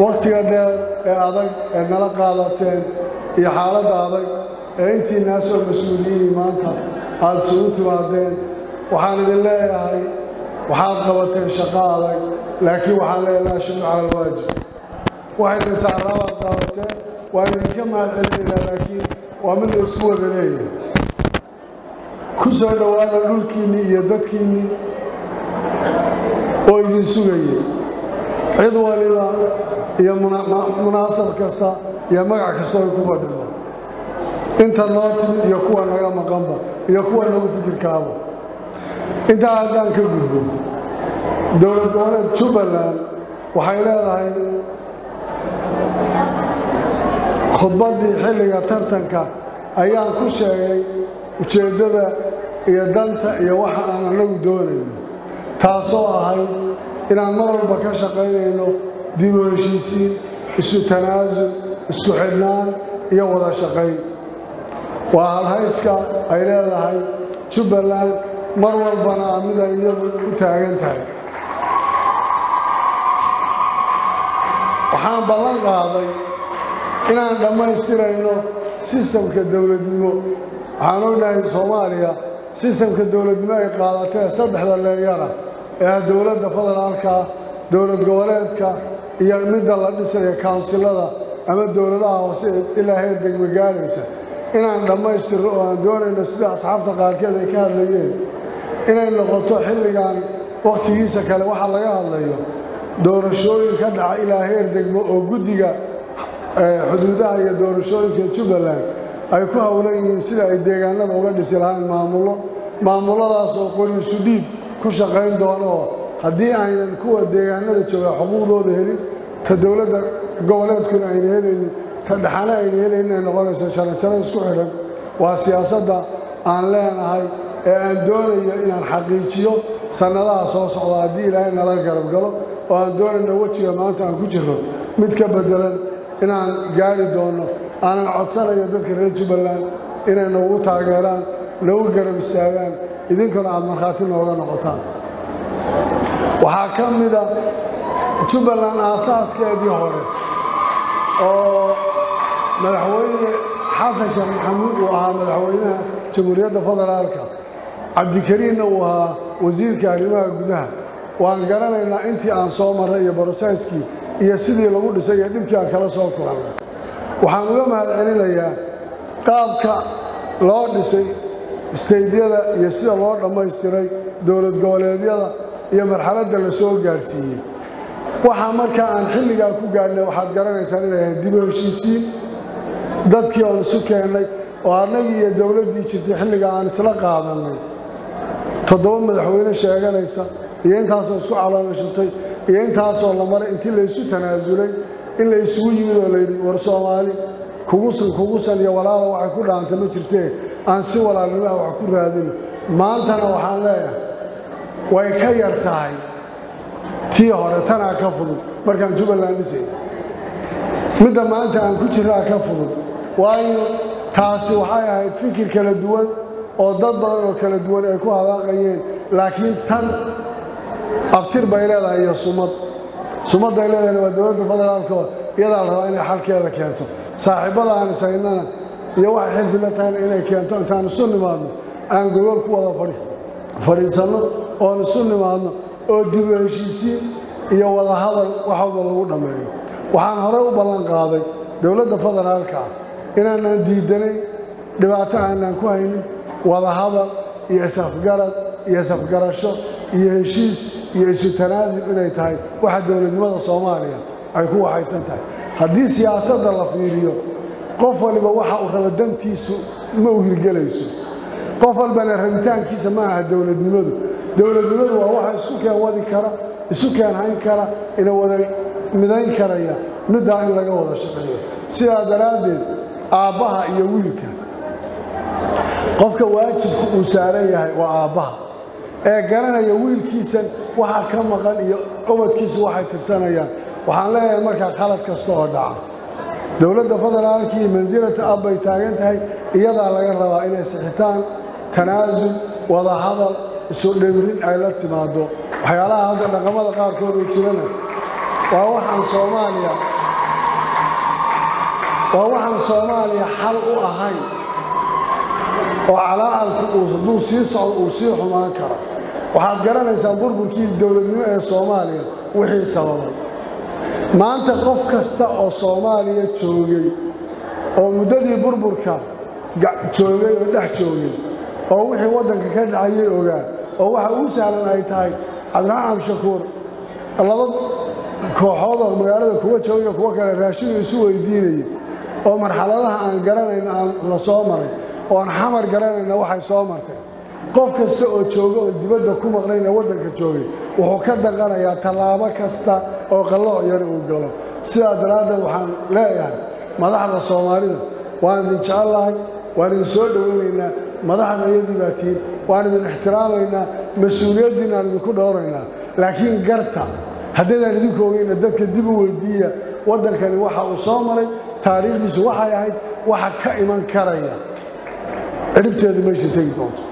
waqtiga dheer ee adag ee nala qaadateen iyo xaaladda adag ee intii naasoo mas'uuliyiin maanta aad isugu timaadeen waxaan idin leeyahay waxaad qabateen shaqo adag laakiin waxaan leeyahay shukr cala alwaajib waxay saarabaad qabateen waa idinka mahadcelinaynaa laakiin waa mid la isku wada leeyahay ku soo dhowaada dhulkiinnii iyo dadkiinnii oo idin sugayay cid waliba iyo munaasab kasta iyo magac kasta oo ku fadhido inta noo timid iyo kuwa naga maqanba iyo kuwa nagu fikirkaaba intaa haddaan ka gudbo dowlad goboleed Jubbaland waxay leedahay khudbadii xilliga tartanka ayaan ku sheegay ujeedada iyo danta iyo waxa aan anagu doonayno taasoo ahayd inaan mar walba ka shaqaynayno dib u heshiisiin isu tanaasul isku xidhnaan iyo wada shaqayn waa halhayska ay leedahay Jubbaland mar walbana mid ay iyadu u taagan tahay waxaan ballan qaaday inaan dhammaystirayno sistamka dowladnimo waxaan ognahay Soomaaliya sistamka dowladnimo ay qaadatay saddexda leeyara ee dowladda federaalka dowlad goboleedka iyo midda la dhisay councilada ama dowladaha hoose ilaa heer degmo gaaraysa inaan dhammaystirno oo aan doonayno sida asxaabta qaarkeed ay ka hadlayeen inay noqoto xilligan waqtigiisa kale waxa laga hadlayo doorashooyin ka dhaca ilaa heer degmo oo guddiga xuduudaha iyo doorashooyinka Jubbaland ay ku hawlan yihiin sida ay deegaanada uga dhisi lahayn maamuladaas oo qori isu dhiib ku shaqayn doono haddii aynan kuwa deegaanada jooga xuquuqdooda helin ta dowladda goboleedkuna ayna helaynin ta dhaxana ayna helaynin ay noqonayso jaranjaro isku xidhan waa siyaasadda aan leenahay ee aan doonayo inaan xaqiijiyo sannadaha soo socda haddii ilaahay nala garab galo oo aan doonayno wejiga maanta aan ku jirno mid ka bedelan inaan gaari doono aanan codsanayo dadka reer Jubbaland inay nagu taageeraan nagu garab istaagaan idinkuna aad markhaati nooga noqotaan waxaa ka mid ah Jubbaland aasaaskeedii hore oo madaxweyne xasan sheekh maxamuud uu ahaa madaxweynaha jamhuuriyadda federaalka cabdikariinna uu ahaa wasiirka arrimaha gudaha waan garanaynaa intii aan soo maray iyo barosayskii iyo sidii lagu dhisay iyo dhibkii aan kala soo kulannay waxaan uga mahadcelinayaa qaabka loo dhisay isteydyada iyo sida loo dhammaystiray dowlad goboleedyada iyo marxaladda la soo gaarsiiyey waxaa markaa aan xilligaa ku gaadhnay waxaad garanaysaan inay ahayd dib u heshiisiin dadkii oon isu keennay oo annagii iyo dowladdii jirtay xilligaa aan isla qaadannay 7 madaxweyne sheeganaysa iyo intaasoo isku calaamashutay iyo intaasoo la maray intii la isu tanaasulay in la isugu yimid oo la yidhi war Soomaali kugusan iyo walaalo waxay ku dhaantay ma jirtee aan si walaalnimo wax ku raadin maantana waxaan leeyahay way ka yar tahay tii hore tanaa ka fudud markaan Jubbaland dhisay midda maanta aan ku jiraa ka fudud waayo taasi waxay ahayd fikir kala duwan oo dad badan oo kala duwan ay ku hadaaqayeen laakiin tan abtir bay leedahay iyo sumad ay leedahay waa dowladda federaalka iyadaa la rabaa inay xalkeeda keento saaxiibada aan isaynana iyo waxa xilfi la tahay inay keento intaan isu nimaadno aan gobol ku wada fadhiisano oo isu nimaadno oo dib u heshiisiin iyo wada hadal wax walba lagu dhameeyo waxaan hore u ballan qaaday dowladda federaalka inaan diidanayn dhibaato aanan ku haynin wada hadal iyo isafgarad iyo isafgarasho iyo heshiis iyo isu tanaasul inay tahay waxa dowladnimada Soomaaliya ay ku waxaysan tahay haddii siyaasadda la fiiriyo qof waliba waxa uu rabo dantiisu ma u hirgelayso qof walbana rabitaankiisa ma aha dowladnimadu waa waxa isku keen wadi kara isu keen hayn kara ina wada midayn karaya midda in laga wada shaqeeyo sidaa daraadeed aabbaha iyo wiilka qofka waajibku uu saaran yahay waa aabbaha ee garanaya wiilkiisan waxa ka maqan iyo ubadkiisu waxay tirsanayaan waxaan leeyahay markaa qalad kasta oo dhaca dowladda federaalka iyo manzilada abbay taagan tahay iyadaa laga rabaa inay sixitaan tanaasul wada hadal isu dhibrin ay la timaado waxyaalaha hadda dhaqamada qaarkood oo jirana ووحن صوماليا حل أهين وعلى الدو سيصعد وسيح ما كره waxaad garanaysaa burburkii dawladnimo ee Soomaaliya wixii sababay maanta qof kasta oo Soomaaliya joogay oo muddadii burburka joogay oo dhex joogay oo wixii wadanka ka dhacay ogaa oo waxa uu saalan ay tahay Cabdiraxmaan Shakuur laba kooxood oo magaalada kuwa joogay kuwa kale raashin isu weydiinayay oo marxaladaha aan garanayna aan la soo maray oo aan xamar garanayna waxay soo martay qof kasta oo jooga oo dibadda ku maqnayna wadanka joogay wuxuu ka daqanayaa talaabo kasta oo qalooc yar uu galo sidaa daraadeed waxaan leeyahay madaxda Soomaalida waan idin jecelahay waan idin soo dhaweynaynaa madaxda iyadii baatiin waan idin ixtiraamaynaa mas'uuliyadiina aan idinku dhowraynaa laakiin garta haddaan idinku ogeyn dadka dib u weydiiya wadankani waxa uu soo maray taariikhdiisu waxay ahayd waxa ka iman karaya ciribteedu meesha tagi doonto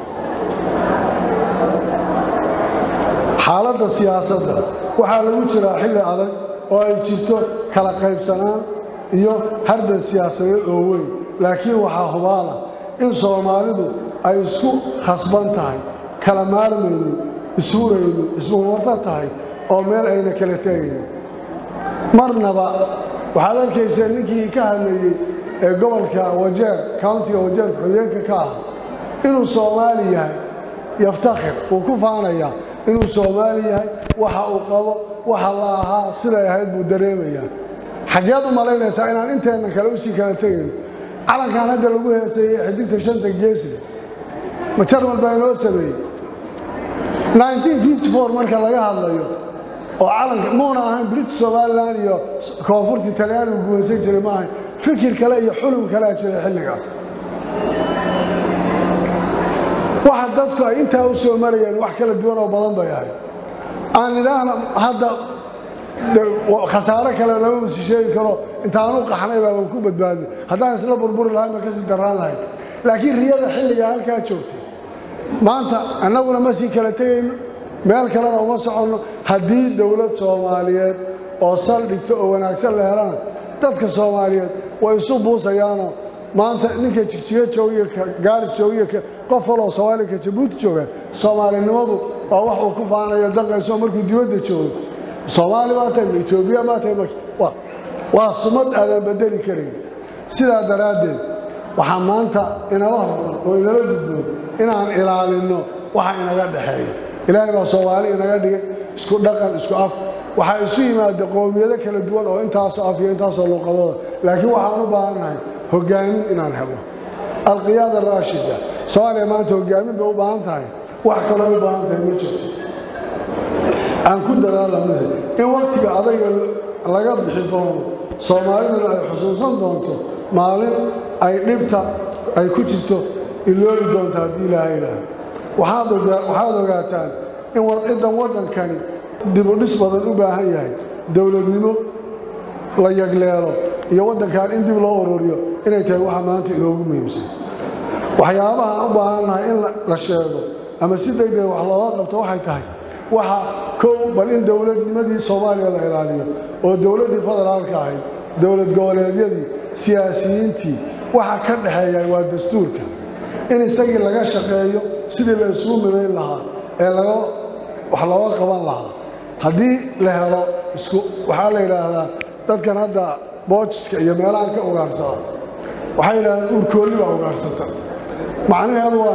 xaaladda siyaasadda waxaa lagu jiraa xilli adag oo ay jirto kala qaybsanaan iyo hardan siyaasadeed oo weyn laakiin waxaa hubaala in Soomaalidu ay isku khasban tahay kala maarmaynin isuuraynin isku warta tahay oo meel ayna kala tagaynin marnaba waxaa la arkaysaa ninkii ka hadlayay ee gobolka Wajeer county Wajeer xogeenka ka ah inuu Soomaali yahay yaftakhir oo ku faanaya inuu Soomaali yahay waxa uu qabo waxa la ahaa sida ahayd buu dareemayaa xageed u malaynaysaa inaan inteena kale u sii kala tagayn calankan hadda lagu heesay xiddigta shanta geesi ma jarmal baa inoo sameeyay 1954 marka laga hadlayo oo calanka muuna ahaan British Somaliland iyo koonfurta Talyaaniga guulaysan jiray ma ahayn fikir kale iyo xulum kale jiray xilligaas waxa dadku ay inta u soo marayeen wax kala duwan oo badan bay ahayd aan ilaahna hadda khasaare kale lama sheegi karo intaan u qaxnay baa ku badbaadnay haddaan isla burburi lahayn ma ka sii daraan lahayn laakiin riyada xilliga halka joogtay maanta annaguna ma sii kala tagayno meel kalena uma socono haddii dawlad Soomaaliyeed oo saldhigto oo wanaagsan la helaan dadka Soomaaliyeed way isu buusayaan maanta ninka jigjiga joogiyo gaaris joogiyo qof waloo Soomaali ka Djibouti jooga Soomaalinimadu waa wax uu ku faanayo danqayso markuu dibadda joogo Soomaali baa tahay Itoobiya baa tahay waa sumad aan bedeli karin sidaa daraadeed waxa maanta inala hormar oo inala gudbo inaan ilaalino waxa inaga dhaxeeyo Ilaahay baa Soomaali inaga dhigay isku dhaqan isku af waxa isu yimaada qowmiyado kala duwan oo intaas af iyo intaas luqadood laakiin waxaan u baahanahay hogaamin inaan helo alqiyaada raashida Soomaaliya maanta hogaamin bay u baahan tahay wax kale u baahan tahay ma jirto aan ku dadaalnay in waqtiga adag laga bixi doono Soomaalida ay xusuusan doonto maalin ay dhibta ay ku jirto iloobi doonto hadii Ilaahay waxaad ogaataan in wadankani dib u dhis badan u baahan yahay dawladnimo la yagleelo iyo wadankan in dib loo ururiyo inay tahay waxa maanta inoogu muhiimsan waxyaabaha u baahanahay in la sheego ama si degdeg wax looga qabto waxay tahay waxa bal in dawladnimadii Soomaaliya la ilaaliyo oo dawladii federaalka ahayd dawlad goboleedyadii siyaasiyiintii waxa ka dhaxeeyay waa dastuurka in isagii laga shaqeeyo sidii la isugu midayn lahaa ee wax looga qaban lahaa haddii la helo isku waxa la yiraahdaa dadkan hadda boojiska iyo meelaha ka ugaarsada waxay yiraahdaan urkooli baa ugaarsata macnaheedu waa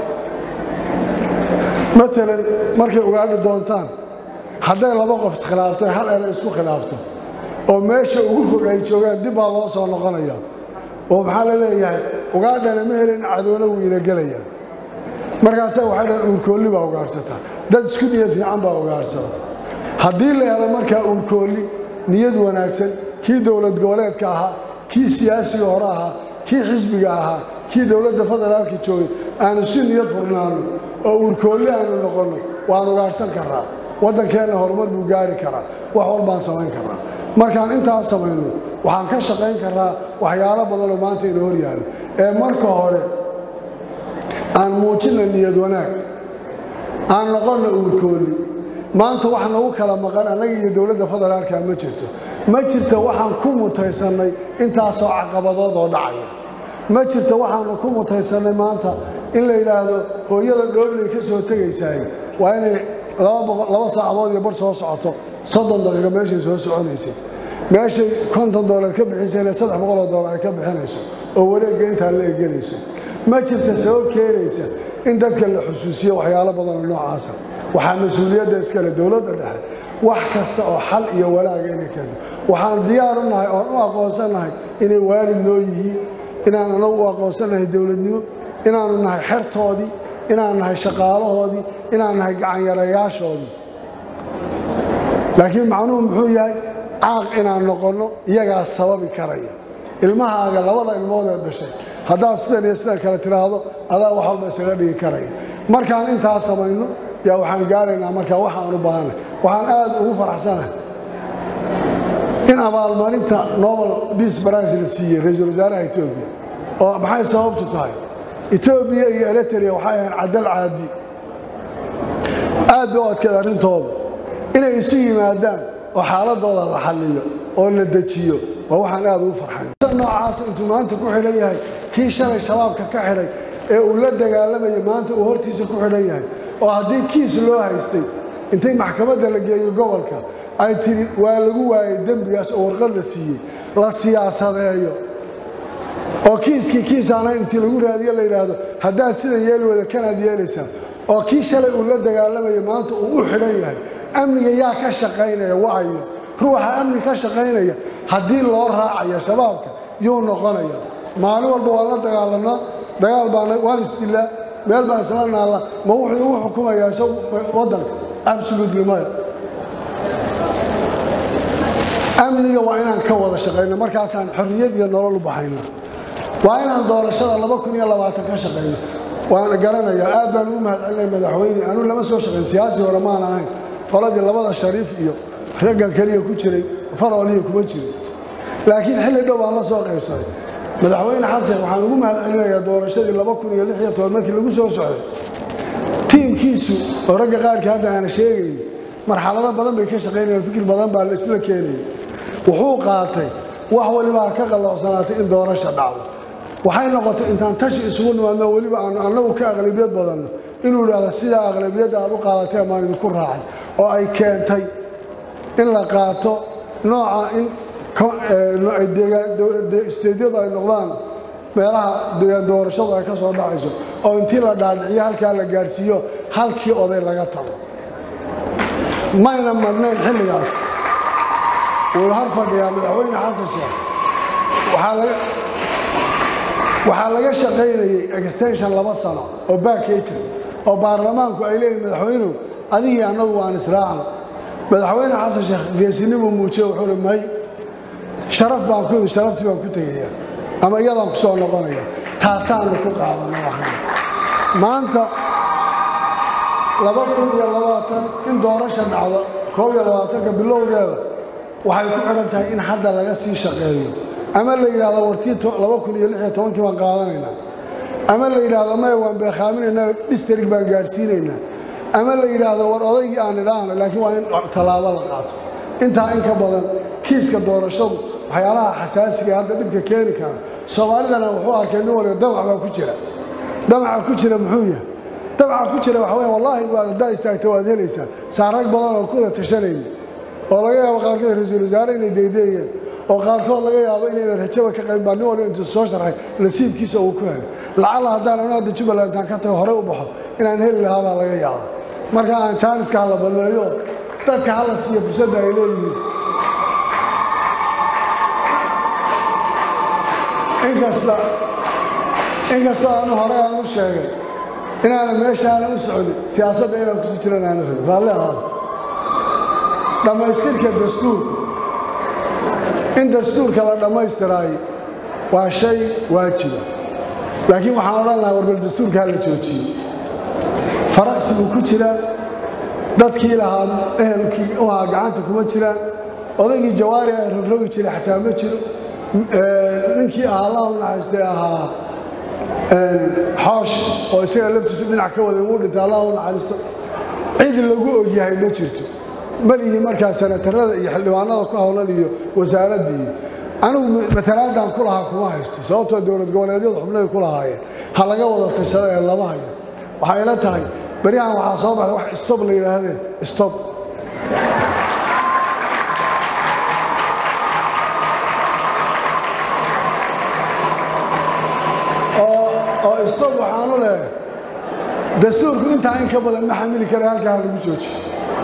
مثلا markay ugaadhi doontaan haday laba qof iskhilaafto hal eray isku khilaafto oo meesha ugu fog ay joogaan dib baa loo soo noqonaya oo maxaa la leeyahay ugaadhana ma helin cadoona wiina galaya markaas waxay dhahaan urkooli baa ugaarsata dad isku niyad fiican baa ugaarsada haddii la helo markaa urkooli niyad wanaagsan kii dawlad goboleedka ahaa kii siyaasiga hore ahaa kii xisbiga ahaa kii dawladda federaalka joogay aan isu niyad furnaano oo urkooli aanu noqono waan ugaarsan karaa wadankeena horumar buu gaari karaa wax walbaan samayn karaa markaan intaas samayno waxaan ka shaqayn karaa waxyaalo badan oo maanta inoo hor yaalo ee marka hore aan muujino niyad wanaag aan noqono urkooli maanta waxa nagu kala maqan anaga iyo dawladda federaalka ma jirto waxaan ku mutaysanay intaasoo caqabadood oo dhacaya ma jirto waxaan ku mutaysanay maanta in la yiraahdo hooyada dhoolay ka soo tagaysay waa inay 2 saacadood iyo bar soo socoto 30 daqiiqo meesha soo soconaysay meesha $50 ka bixisay $300 ka bixinayso oo wareegga inta la eegalayso ma jirto sabab keenaysa in dadka la xusuusiyo waxyaalo badan oo noocaas ah waxaa mas'uuliyadda iska leh dawladda dhexe wax kasta oo xal iyo walaag inay keento waxaan diyaar u nahay oo u aqoonsanahay inay waalid noo yihiin inaan anagu u aqoonsanahay dawladnimo inaan nahay xirtoodii inaan nahay shaqaalahoodii inaan nahay gacan yarayaashoodii laakiin macnuhu muxuu yahay caaq inaan noqono iyagaa sababi karaya ilmahaaga labada ilmood ee dhashay haddaad sidan iyo sidan kale tiraahdo adaa wax walba isaga dhigi karaya markaan intaa samayno yaa waxaan gaaraynaa markaa waxaan u baahanahay waxaan aad ugu faraxsanahay in abaalmarinta Nobel Peace Prize la siiyey ra'iisul wasaaraha Itoobiya oo maxay sababtu tahay Itoobiya iyo Eritrea waxay ahayn cadal caadi aad u adkeed arrintooda inay isu yimaadaan oo xaaladooda la xalliyo oo la dejiyo waa waxaan aad ugu farxay noocaas intuu maanta ku xidhan yahay kii shalay shabaabka ka xidhay ee uu la dagaalamay maanta uu hortiisa ku xidhan yahay oo haddii kiis loo haystay intay maxkamadda la geeyo gobolka ay tiri waa lagu waayay dambigaas oo warqad la siiyey la siyaasadeeyo oo kiisaana intii lagu raadiyo la yiraahdo haddaad sidan yeeli wada kanaad yeelaysaa oo kii shalay uu la dagaalamay maanta uu u xidhan yahay amniga yaa ka shaqaynaya waayo ruuxa amni ka shaqaynaya haddii loo raacayo shabaabka yuu noqonaya maalin walba waa la dagaalanaa dagaal baana waan isdilaa meel baan isla naala ma wuxuu u xukumayaa waddanka absolutely maya amniga waa inaan ka wada shaqayno markaasaan xorriyad iyo nolol u baxayno waa inaan doorashada 2020 ka shaqayno waan garanayaa aad baan ugu mahadcelinayaa madaxweyne aanu lama soo shaqayn siyaasi hore ma ahayn qoladii labada shariif iyo ragga kaliya ku jiray farooliyo kuma jirin laakiin xilli dhow aan la soo qaybsaday madaxweyne xasan waxaan ugu mahadcelinayaa doorashadii 2016 markii lagu soo socday tiimkiisu oo ragga qaarka hadda aan sheegay marxalado badan bay ka shaqeynayaan fikir badan baa la isla keenay wuxuu qaatay wax waliba ka qaloocsanaatay in doorasho dhacdo waxay noqotay intaan tashi isugu nimaadno waliba aan anagu ka aqlabiyad badan inuu yiraahdo sida aqlabiyada aad u qaadatay ama in ku raacay oo ay keentay in la qaato nooca in ay isteedyada ay noqdaan meelaha doorashada ay ka soo dhacayso oo intii la dhaadhiciyo halkaa la gaarsiiyo halkii oday laga tago mayna marnayn xilligaas uu har fadhiyaa madaxweyne xasan sheekh waxaa laga shaqaynayay extension 2 sano oo baakayka oo baarlamaanku ay leeyihiin madaxweynuhu adigii annagu waan israacno madaxweyne xasan sheekh geesinimo muujiyay wuxuu leeyahay sharaf baan ku tagayaa ama iyadaan ku soo noqonaya taasaan ku qaadanay waxaan maanta 2020 in doorasho dhacdo 2020 bilowgeeda waxay ku xidhan tahay in hadda laga sii shaqeeyo ama la yiraahdo wartii 2016 baan qaadanaynaa ama la yiraahdo ma waan beekhaaminaynaa district baan gaarsiinaynaa ama la yiraahdo war odaygii aan idhaahno laakiin waa in talaabo la qaato intaa in ka badan kiiska doorashadu waxyaalaha xasaasiga hadda dhibka keeni kara Soomaalidana wuxuu arkay in waliba damac ku jira muxuu yahay damac ku jira waxa weeye wallahi waa daa istaagtay waad helaysaa saarag badan oo ku tashanay oo laga yaabo qaarkood ra'iisul wasaare inay deedeeyeen oo qaarkood laga yaabo inay rajada ka qayb baan wali intuu soo sharxay nasiibkiisa uu ku helay lacala hadaan anaad Jubbaland ka tago hore u baxo inaan heli lahaa laga yaabo marka aan chance-ka la balleeyo dadka hala siiyo fursada ay leeyihiin inkasta aan hore aan u sheegay inaan meeshaan u socday siyaasadda inaan ku sii jiraan aan rabay raalli ahaa dhamaystirka dastuurka in dastuurka la dhamaystiray waa shay waajiba laakiin waxaan oran lahaa warbal dastuurka la joojiyo faraqsigu ku jira dadkii lahaa ehelkii oo gacanta kuma jiraan odaygii jawaari ay rogrogi jiray xataa ma jiro ninkii Allah u naxariistay ahaa xoosh oo isaga laftiisu dhinac ka wada uu dhintay Allah u naxariisto cid lagu ogyahay ma jirto maligii markaa sanatarada iyo xildhibaanada ku howlan iyo wasaaradii anigu matalaadan ku lahaa kuma haysto sababtoo dowlad goboleedyada xubnaha ku lahaayeen ha laga wada tashado ee lama hayo waxay ila tahay bariyahan waxaa soo baxay wax stop la yiraahdeen stop stop waxaanu leeyahay dastuurku intaa in ka badan ma xamili kara halkaa lagu joojiyo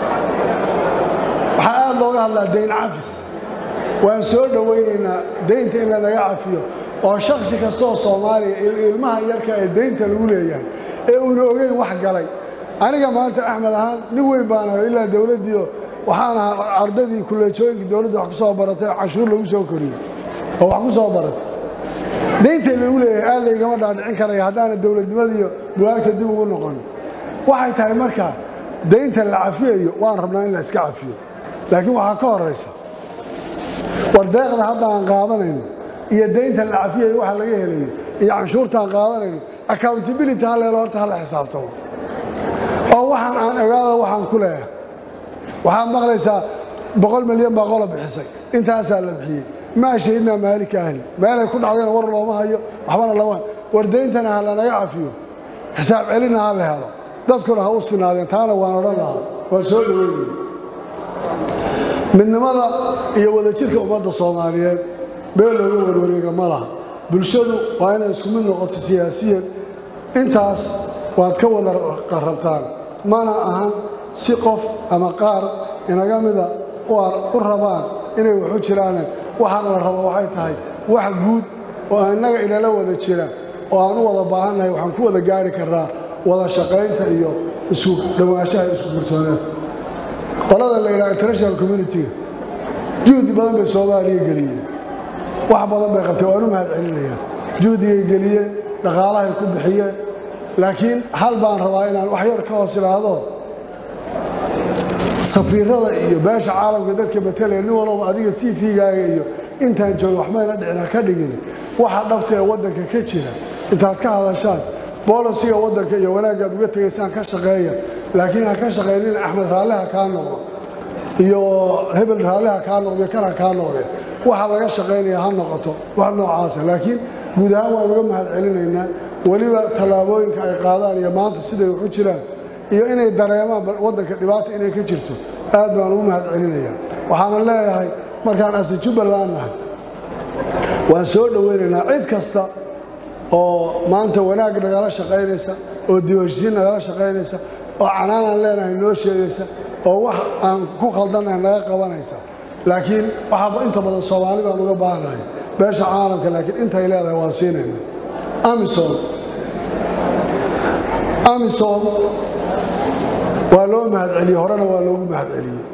waxaa aad looga hadlaa dayn cafis waan soo dhowaynaynaa daynta in lanaga cafiyo oo shakhsi kastoo soomaaliya ilmaha yarka ee daynta lagu leeyahay ee uuna ogeyn wax galay aniga maanta axmed ahaan nin weyn baan ahay ilaa dowladdiio waxaan ahaa ardadii kuleejooyinkii dowladda wax ku soo baratay cashuur lagu soo koriyey oo wax ku soo baratay daynta lagu leeyahay aad laygama dhaadhicin karaya haddaana dowladnimadiiyo bugaagta dib ugu noqon waxay tahay markaa daynta la cafiyayo waan rabnaa in la iska cafiyo laakiin waxaa ka horaysa war deeqda hadda aan qaadanayno iyo daynta la cafiyayo waxa laga helayo iyo canshuurta aan qaadanayno accountability ha leelo horta hala xisaabtamo oo waxaan aan ogaada waxaan ku leeyahay waxaad maqlaysaa 100 milyan baa qola bixisay intaasaa la bixiyey maa shahidnaa maalika ahli meelay ku dhacdayna war looma hayo waxbana lawaan war dayntana ha lanaga cafiyo xisaab celina ha la helo dadkuna ha u sinaadeen taana waan odhan lahaa waan soo dhaweynaya midnimada iyo wadajirka ummadda soomaaliyeed beel looga warwareega ma laha bulshadu waa inay isku mid noqoto siyaasiyan intaas waad ka wada qarabtaan mana ahan si qof ama qaar inaga mida u rabaan inay waxu jiraane waxaan la rabo waxay tahay wax guud oo innaga inala wada jira oo aan u wada baahannahay waxaan ku wada gaari karnaa wada shaqaynta iyo isku dhawaanshaha isku kalsoonaanta qolada la yiraahdo international community juhdi badan bay Soomaaliya geliyeen wax badan bay qabtay oo mahad celinayaan juhdiga geliyeen dhaqaalaha ay ku bixiyeen laakiin hal baan rabaa inaan wax yar ka hoos ilaado safiirada iyo beesha caalamka dadka betelay nin walba adiga CV-gaaga iyo intaan joogo wax ma dhicina ka dhigin waxa dhabtay wadanka ka jira intaad ka hadashaan boolisiga wadanka iyo wanaagga uga tagaysaan ka shaqeeya laakiin ha ka shaqeeynin Axmed Raalaha ka noqdo iyo hebel Raalaha ka noqdo kana ka noqdo waxa laga shaqeynaya ha noqoto wax noocaas laakiin guud ahaan waan uga mahad celinaynaa waliba talaabooyinka ay qaadaan iyo maanta siday u jiraan iyo inay dareemaan wadanka dhibaato inay ka jirto aad baan ugu mahad celinayaa waxaan leeyahay markaan Jubbaland nahay waan soo dhaweynaynaa cid kasta oo maanta wanaag nagala shaqeynaysa oo diiwaangelin nagala shaqeynaysa oo canaan leenahay noo sheegaysa oo wax aan ku khaldanahay naga qabanaysa laakiin waxa inta badan Soomaali baan uga baahanahay beesha caalamka laakiin inta ay leedahay waan siinayna Amisom waa loo mahad celiyay horena waa loogu mahad celiyay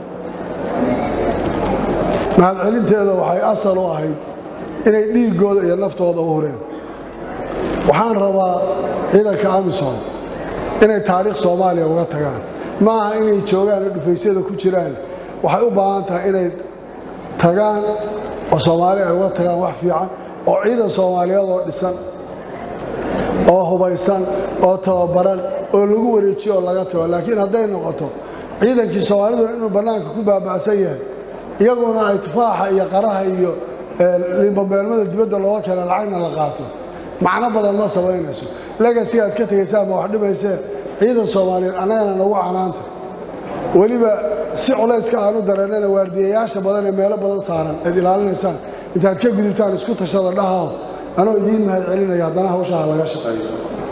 mahad celinteeda waxay asal u ahayd inay dhiigooda iyo naftooda u hureen waxaan rabaa ciidanka Amisom inay taariikh Soomaaliya uga tagaan ma aha inay joogaan dhufaysyada ku jiraan waxay u baahan tahay inay tagaan oo Soomaaliya ay uga tagaan wax fiican oo ciidan Soomaaliyeed oo dhisan oo hubaysan oo tababaran oo lagu wareejiyo laga tago laakiin haday noqoto ciidankii Soomaalidu inuu banaanka ku baabacsan yahay iyaguna ay tufaaxa iyo qaraha iyo limbabelmada dibadda loo kala lacagna la qaato macna badan ma sameynayso legacy aad ka tagaysaa ma wax dhibaysaa ciidan Soomaaliyeed anagana nagu canaanta waliba si culayska aanu dareennana waardiyayaasha badan ee meelo badan saaran ee ilaalinaysaan intaad ka gudubtaan isku tashada dhahaa anoo idiin mahad celinaya haddana hawsha laga shaqeeyo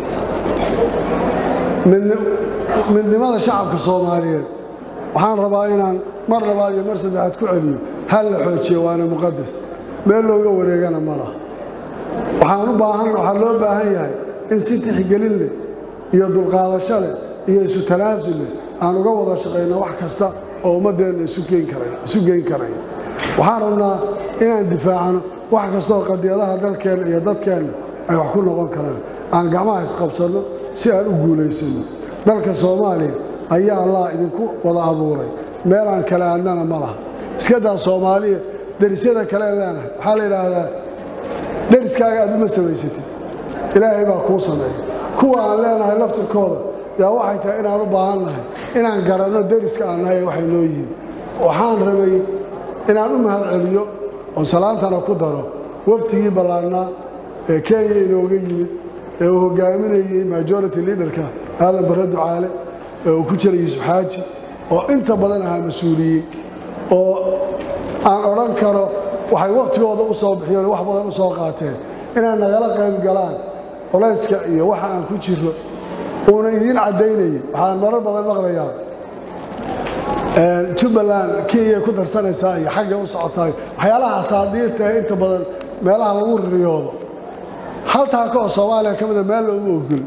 midnimada shacabka Soomaaliyeed waxaan rabaa inaan mar labaad iyo mar saddexaad ku celiyo hal la xoojiyo waana muqaddas meel looga wareegana ma laha waxaan loo baahan yahay in si tixgelin leh iyo dulqaadasho leh iyo isu tanaasul leh aan uga wada shaqeyno wax kasta oo ummadeena isu geyn karaya waxaan rabnaa inaan difaacano wax kasta oo qadiyadaha dalkeena iyo dadkeena ay wax ku noqon karaan aan gacmaha isqabsano si aan u guulaysano dalka Soomaaliya ayaa Allah idinku wada abuuray meel aan kala aadnana ma laha iska daa Soomaaliya darisyada kale leenahay waxa la yiraahdaa dariskaaga aad uma samaysatid ilaahay baa kuu sameeyay kuwa aan leenahay laftirkooda yaa waxay tahay inaan u baahannahay inaan garanno deriska aan nahay waxay noo yihiin waxaan rabay inaan u mahadceliyo oo salaantana ku daro waftigii ballaarnaa ee Kenya inooga yimid ee uu hogaaminayay majority leaderka Aadan Barre Ducaale ee uu ku jiray Yuusuf Xaaji oo inta badan ahaa mas'uuliyiin oo aan oran karo waxay waqtigooda u soo bixiyeen wax badan u soo qaateen inaan nagala qayb galaan qolayska iyo waxa aan ku jirro oo idin cadeynay waxaan marar badan maqlayaa Jubbaland Kenya ku darsanaysa iyo xagga u socotay waxyaalaha saadiirta inta badan meelaha lagu riyoodo haltaa ka Soomaaliya kamida meel loogu ogol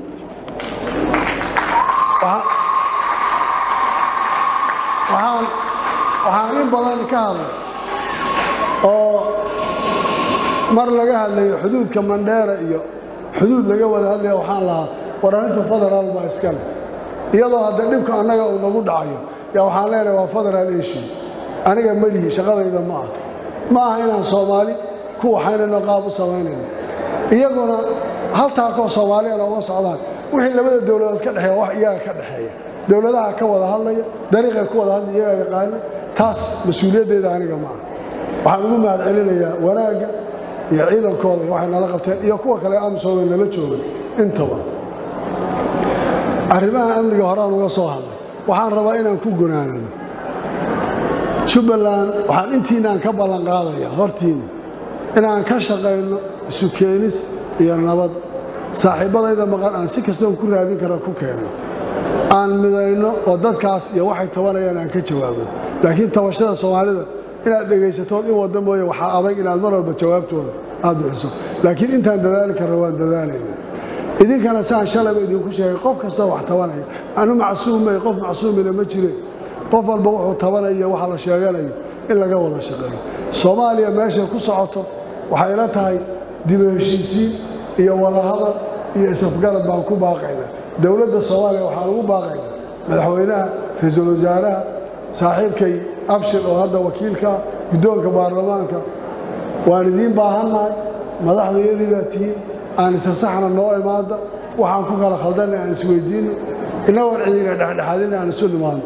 waxaan in badan ka hadlay oo mar laga hadlayo xuduudka Mandheera iyo xuduud laga wada hadlayo waxaan lahaa waraanta federal ba iska leh iyadoo hadda dhibka anaga uu nagu dhacayo yaa waxaan leenahay waa federal issue aniga malihi shaqadayda ma aha inaan Soomaali ku waxayna qaab u sameynayno iyaguna haltaa ka Soomaaliya loo socdaan wixii labada dawladood ka dhaxeeya wax iyaga ka dhaxeeya dawladaha ka wada hadlaya dariiqa ku wada hadlaya yaqaan taas mas'uuliyadeeda aniga ma waxaan ugu mahadcelinayaa wanaaga iyo ciidankooda waxay nala qabteen iyo kuwa kale aan soo nala joogay intaba arrimaha amniga horaan uga soo hadlay waxaan rabaa inaan ku gunaanado Jubbaland waxaan intiinaan ka ballan qaadayaa hortiina inaan ka shaqeyno isu keenis iyo nabad saaxiibadayda maqan aan si kasta ku raadin karo ku keeno aan midayno oo dadkaas iyo waxay tabanayaan aan ka jawaabo laakiin tabashada Soomaalida inaad dhageysato in wada mooyo waxa adag inaad mar walba jawaabtooda aad bixiso laakiin intaan dadaali karo waan dadaalayna idinkana saan shalay idinku sheegay qof kasta wax tabanaya anu macsuumay qof macsuumina ma jiro qof walba wuxuu tabanaya waxa la sheeganayo in laga wada shaqeeyo Soomaaliya meesha ku socoto waxay la tahay dib u heshiisiin iyo wada hadal iyo isafgarad baan ku baaqaynaa dawladda Soomaaliya waxa ugu baaqaynaa madaxweynaha ra'iisul wasaaraha saaxiibkay abshir oo hadda wakiilka guddoonka baarlamaanka waan idin baahanahay madaxdeedii baatii aan saxna noo imaada waxaan ku kala khaldanay aan isweydiino inoo ciidina dhaxdhaxadina aan soo dhimaano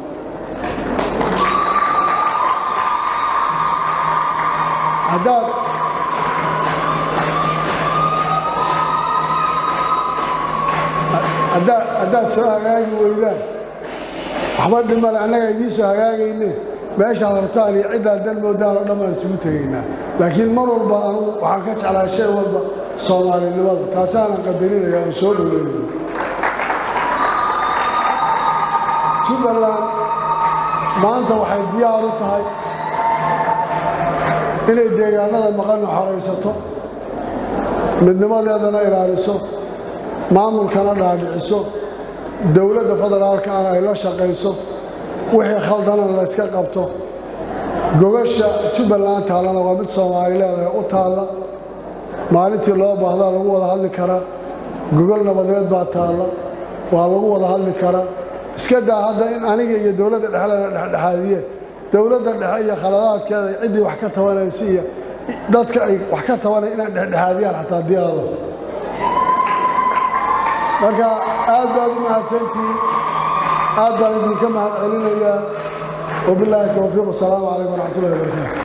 haddaad soo hagaagi weydaan waxba dhimal annaga idiin soo hagaagayne meeshaad rabtaan iyo ciddaad dan moodaan oo dhammaan isugu tegaynaa laakiin mar walba anugu waxaan ka jeclaa shay walba Soomaalinimada taasaan qadarinaya oo soo dhaweeyay Jubbaland maanta waxay diyaar u tahay inay deegaanada maqan xoreysato midnimadeedana ilaaliso maamulkana dhaadhiciso dawladda federaalka ay la shaqeyso wixii khaldana la iska qabto gobasha Jubbaland taalana waa mid Soomaaliyeed u taala maalintii loo baahdo lagu wada hadli karaa gobol nabadeed baa taala waa lagu wada hadli karaa iska daa hadda in aniga iyo dawladda dhexdhexaadiye dawladda dhexe iyo khaladaadkeeda cidii wax ka tabanaysa iyo dadka ay wax ka tabanay inay dhexdhexaadiyaan xataa diyaado marka aad baad u mahadsantihiin aad baan idinka mahadcelinayaa wabilaahi tawfiiq. Assalaamu calaykum waraxmatullaahi wabarakaatuh.